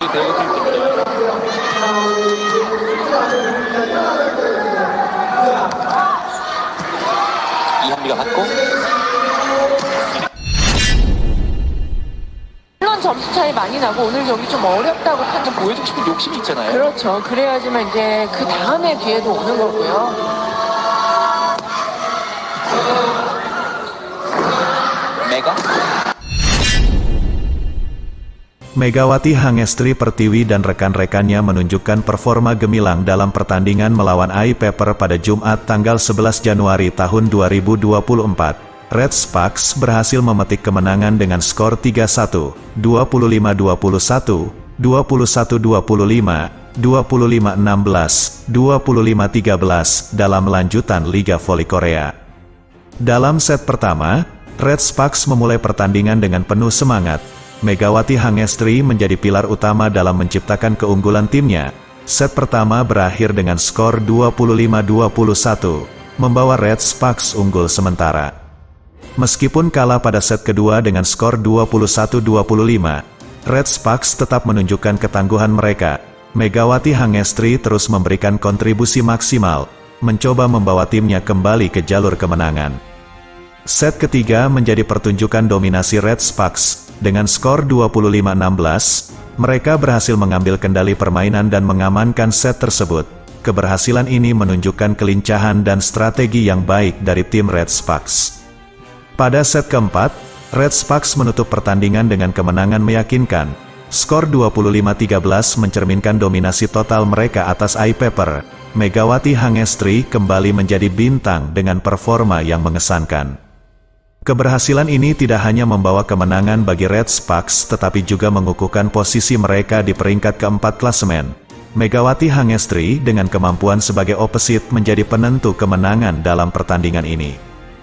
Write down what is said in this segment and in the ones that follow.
이한비가 받고 물론 점수 차이 많이 나고 오늘 경기 좀 어렵다고 판단. 보여주고 싶은 욕심이 있잖아요. 그렇죠. 그래야지만 이제 그 다음에 기회도 오는 거고요. 메가 Megawati Hangestri Pertiwi dan rekan-rekannya menunjukkan performa gemilang dalam pertandingan melawan AI Pepper pada Jumat tanggal 11 Januari tahun 2024. Red Sparks berhasil memetik kemenangan dengan skor 3-1, 25-21, 21-25, 25-16, 25-13 dalam lanjutan Liga Voli Korea. Dalam set pertama, Red Sparks memulai pertandingan dengan penuh semangat. Megawati Hangestri menjadi pilar utama dalam menciptakan keunggulan timnya. Set pertama berakhir dengan skor 25-21, membawa Red Sparks unggul sementara. Meskipun kalah pada set kedua dengan skor 21-25, Red Sparks tetap menunjukkan ketangguhan mereka. Megawati Hangestri terus memberikan kontribusi maksimal, mencoba membawa timnya kembali ke jalur kemenangan. Set ketiga menjadi pertunjukan dominasi Red Sparks. Dengan skor 25-16, mereka berhasil mengambil kendali permainan dan mengamankan set tersebut. Keberhasilan ini menunjukkan kelincahan dan strategi yang baik dari tim Red Sparks. Pada set keempat, Red Sparks menutup pertandingan dengan kemenangan meyakinkan. Skor 25-13 mencerminkan dominasi total mereka atas AI Pepper. Megawati Hangestri kembali menjadi bintang dengan performa yang mengesankan. Keberhasilan ini tidak hanya membawa kemenangan bagi Red Sparks tetapi juga mengukuhkan posisi mereka di peringkat keempat klasemen. Megawati Hangestri dengan kemampuan sebagai opposite menjadi penentu kemenangan dalam pertandingan ini.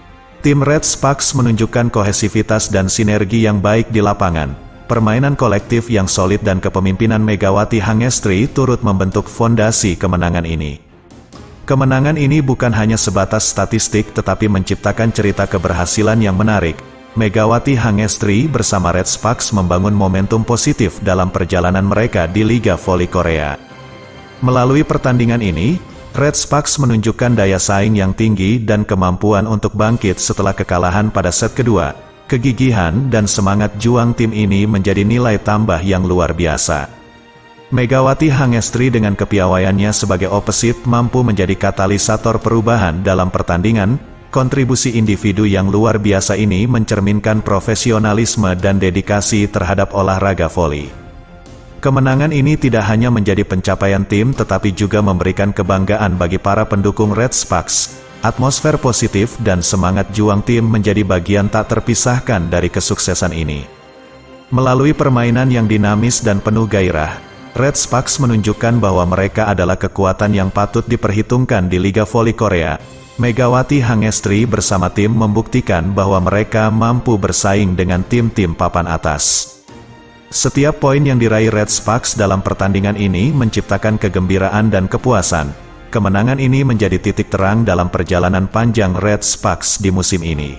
Tim Red Sparks menunjukkan kohesivitas dan sinergi yang baik di lapangan. Permainan kolektif yang solid dan kepemimpinan Megawati Hangestri turut membentuk fondasi kemenangan ini. Kemenangan ini bukan hanya sebatas statistik tetapi menciptakan cerita keberhasilan yang menarik. Megawati Hangestri bersama Red Sparks membangun momentum positif dalam perjalanan mereka di Liga Voli Korea. Melalui pertandingan ini, Red Sparks menunjukkan daya saing yang tinggi dan kemampuan untuk bangkit setelah kekalahan pada set kedua. Kegigihan dan semangat juang tim ini menjadi nilai tambah yang luar biasa. Megawati Hangestri dengan kepiawaiannya sebagai opposite mampu menjadi katalisator perubahan dalam pertandingan. Kontribusi individu yang luar biasa ini mencerminkan profesionalisme dan dedikasi terhadap olahraga voli. Kemenangan ini tidak hanya menjadi pencapaian tim tetapi juga memberikan kebanggaan bagi para pendukung Red Sparks. Atmosfer positif dan semangat juang tim menjadi bagian tak terpisahkan dari kesuksesan ini. Melalui permainan yang dinamis dan penuh gairah, Red Sparks menunjukkan bahwa mereka adalah kekuatan yang patut diperhitungkan di Liga Voli Korea. Megawati Hangestri bersama tim membuktikan bahwa mereka mampu bersaing dengan tim-tim papan atas. Setiap poin yang diraih Red Sparks dalam pertandingan ini menciptakan kegembiraan dan kepuasan. Kemenangan ini menjadi titik terang dalam perjalanan panjang Red Sparks di musim ini.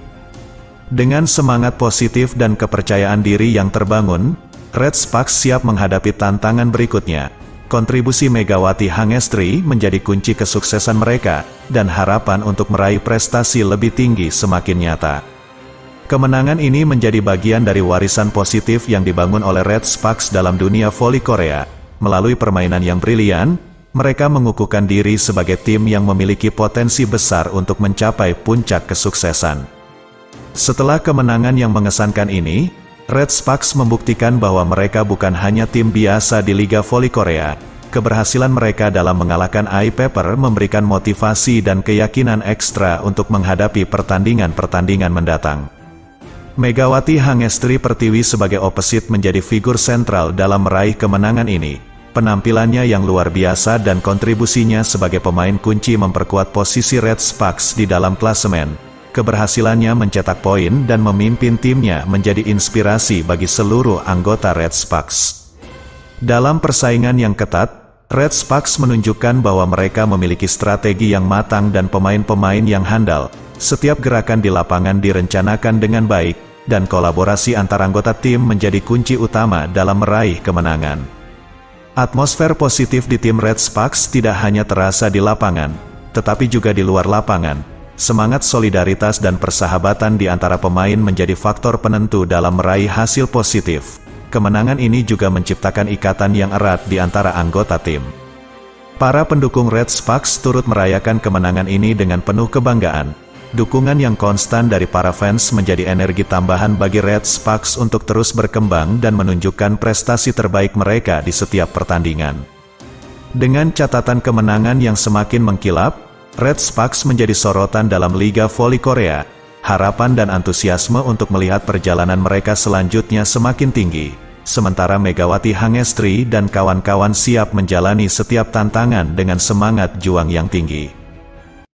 Dengan semangat positif dan kepercayaan diri yang terbangun, Red Sparks siap menghadapi tantangan berikutnya. Kontribusi Megawati Hangestri menjadi kunci kesuksesan mereka, dan harapan untuk meraih prestasi lebih tinggi semakin nyata. Kemenangan ini menjadi bagian dari warisan positif yang dibangun oleh Red Sparks dalam dunia voli Korea. Melalui permainan yang brilian, mereka mengukuhkan diri sebagai tim yang memiliki potensi besar untuk mencapai puncak kesuksesan. Setelah kemenangan yang mengesankan ini, Red Sparks membuktikan bahwa mereka bukan hanya tim biasa di Liga Voli Korea. Keberhasilan mereka dalam mengalahkan AI Pepper memberikan motivasi dan keyakinan ekstra untuk menghadapi pertandingan-pertandingan mendatang. Megawati Hangestri Pertiwi sebagai opposite menjadi figur sentral dalam meraih kemenangan ini. Penampilannya yang luar biasa dan kontribusinya sebagai pemain kunci memperkuat posisi Red Sparks di dalam klasemen. Keberhasilannya mencetak poin dan memimpin timnya menjadi inspirasi bagi seluruh anggota Red Sparks. Dalam persaingan yang ketat, Red Sparks menunjukkan bahwa mereka memiliki strategi yang matang dan pemain-pemain yang handal. Setiap gerakan di lapangan direncanakan dengan baik, dan kolaborasi antar anggota tim menjadi kunci utama dalam meraih kemenangan. Atmosfer positif di tim Red Sparks tidak hanya terasa di lapangan, tetapi juga di luar lapangan. Semangat solidaritas dan persahabatan di antara pemain menjadi faktor penentu dalam meraih hasil positif. Kemenangan ini juga menciptakan ikatan yang erat di antara anggota tim. Para pendukung Red Sparks turut merayakan kemenangan ini dengan penuh kebanggaan. Dukungan yang konstan dari para fans menjadi energi tambahan bagi Red Sparks untuk terus berkembang dan menunjukkan prestasi terbaik mereka di setiap pertandingan. Dengan catatan kemenangan yang semakin mengkilap, Red Sparks menjadi sorotan dalam Liga Voli Korea. Harapan dan antusiasme untuk melihat perjalanan mereka selanjutnya semakin tinggi. Sementara Megawati Hangestri dan kawan-kawan siap menjalani setiap tantangan dengan semangat juang yang tinggi.